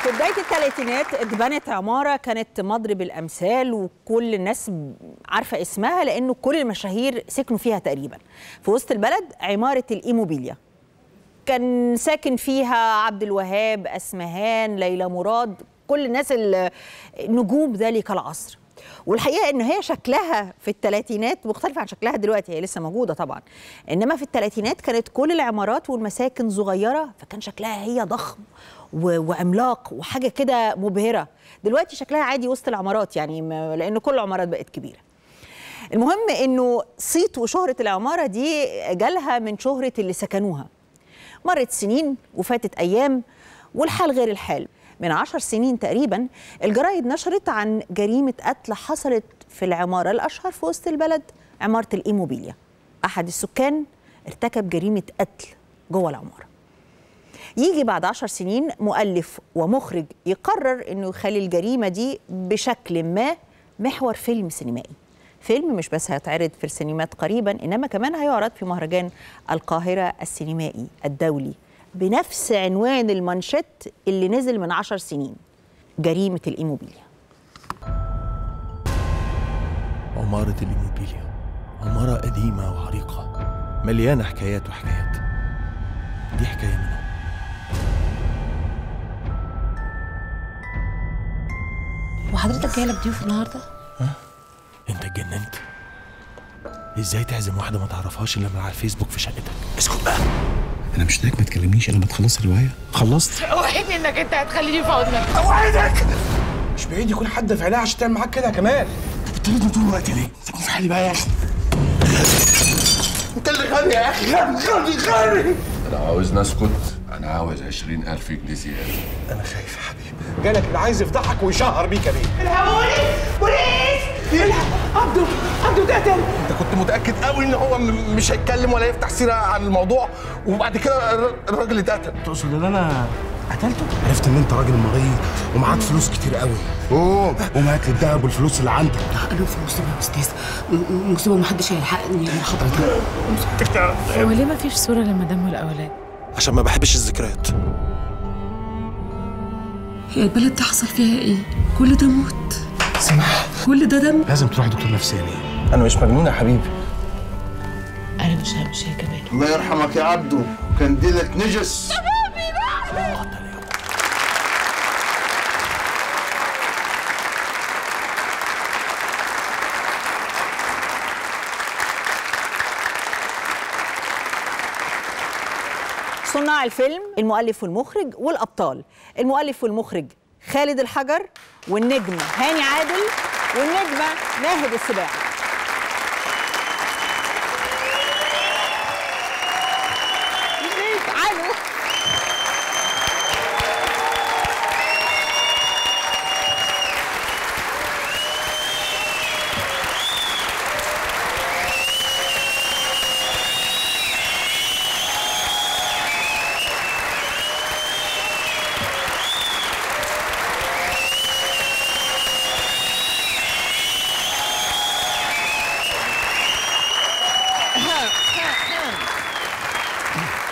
في بداية الثلاثينات اتبنت عمارة كانت مضرب الأمثال، وكل الناس عارفة اسمها لأنه كل المشاهير سكنوا فيها تقريبا. في وسط البلد عمارة الإيموبيليا، كان ساكن فيها عبد الوهاب، أسمهان، ليلى مراد، كل الناس النجوم ذلك العصر. والحقيقة إن هي شكلها في الثلاثينات مختلف عن شكلها دلوقتي، هي لسه موجودة طبعا، إنما في الثلاثينات كانت كل العمارات والمساكن صغيرة، فكان شكلها هي ضخم وعملاق وحاجة كده مبهرة. دلوقتي شكلها عادي وسط العمارات يعني، لأن كل العمارات بقت كبيرة. المهم إنه صيت وشهرة العمارة دي جالها من شهرة اللي سكنوها. مرت سنين وفاتت أيام والحال غير الحال. من 10 سنين تقريبا الجرايد نشرت عن جريمة قتل حصلت في العمارة الأشهر في وسط البلد، عمارة الإيموبيليا. أحد السكان ارتكب جريمة قتل جوه العمارة. يجي بعد 10 سنين مؤلف ومخرج يقرر إنه يخلي الجريمة دي بشكل ما محور فيلم سينمائي. فيلم مش بس هيتعرض في السينمات قريبا، إنما كمان هيعرض في مهرجان القاهرة السينمائي الدولي بنفس عنوان المانشيت اللي نزل من 10 سنين، جريمة الإيموبيليا. عمارة الإيموبيليا عمارة قديمة وعريقة مليانة حكايات وحكايات. دي حكاية منهم. وحضرتك جاي لك ضيوف النهارده؟ ها؟ انت اتجننت؟ ازاي تعزم واحدة ما تعرفهاش الا من على الفيسبوك في شقتك؟ اسكت بقى. انا مش دايك ما تكلمنيش الا لما تخلص الروايه. خلصت؟ اوعدني انك انت هتخليني في حضنك. اوعدك. مش بعيد يكون حد في عينيها عشان تعمل معاك كده يا كمال. انت بتطردني طول الوقت ليه؟ سيبني في حالي بقى يا اخي. انت اللي غني يا اخي، غني. انا عاوز نسكت، انا عاوز 20,000 جنيه زياده. انا خايف يا حبيبي، جالك اللي عايز يفضحك ويشهر بيك يا بيه. الحقوني، بوليس! عبده اتقتل. انت كنت متاكد قوي ان هو مش هيتكلم ولا يفتح سيره عن الموضوع، وبعد كده الراجل اتقتل. تقصد ان انا قتلته؟ عرفت ان انت راجل مريض ومعاك فلوس كتير قوي. قوم هات لي الدهب والفلوس اللي عندك. انا في مصيبه يا استاذ، مصيبه ومحدش هيلحقني من حضرتك. هو ليه ما فيش صوره للمدام والاولاد؟ عشان ما بحبش الذكريات. هي البلد دي حصل فيها ايه؟ كل ده موت. سماح، كل ده دم. لازم تروح دكتور نفساني. انا مش مجنون يا حبيبي. انا مش همشي كمان. الله يرحمك يا عبده، كان ديلك نجس. صناع الفيلم المؤلف والمخرج والأبطال. المؤلف والمخرج خالد الحجر، والنجم هاني عادل، والنجمة ناهد السباعي.